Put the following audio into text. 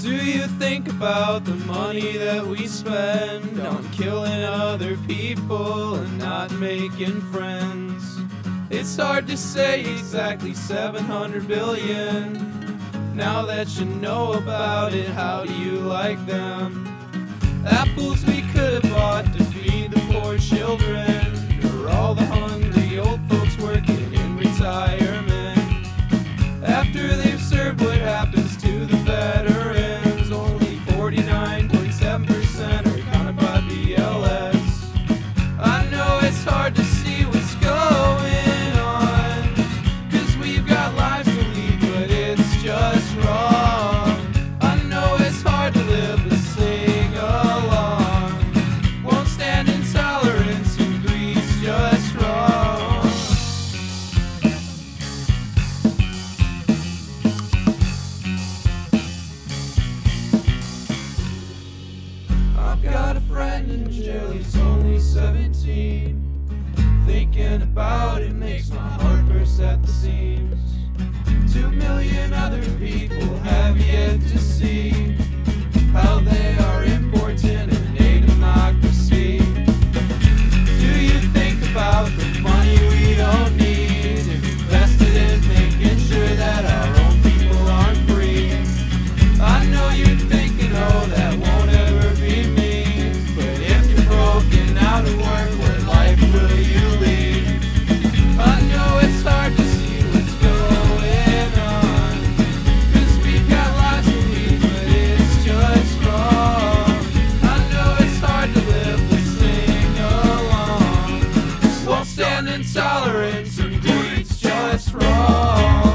Do you think about the money that we spend on killing other people and not making friends? It's hard to say exactly 700 billion. Now that you know about it, how do you like them? Apples we could have bought to feed the poor children, or all the hungry old folks working in retirement. After they've served, what happens to the veterans? Only 49.7% are counted by BLS. I know it's hard to see what's going on, 'cause we've got lives to lead, but it's just wrong. I know it's hard to live, but sing along. Won't stand in tolerance, and greed's just wrong. I've got a friend in jail, he's only 17. Thinking about it makes my heart burst at the seams. 2 million other people have yet to see how they are important in a democracy. Do you think about the money we don't need, invested in making sure that our own people aren't free? I know you're thinking, oh, that won't ever be me. But if you're broken out of work, what life will you lead? I know it's hard to see what's going on, 'cause we've got lives to lead, but it's just wrong. I know it's hard to live, but sing along. Won't stand in tolerance, and greed's just wrong.